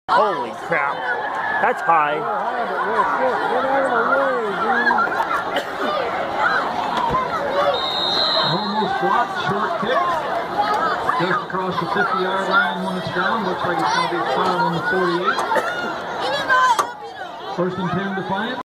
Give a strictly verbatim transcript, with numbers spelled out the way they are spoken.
Holy crap. That's high. Almost blocked, short kick. Just across the fifty yard line when it's down. Looks like it's going to be foul on the forty-eight. First and ten Defiant.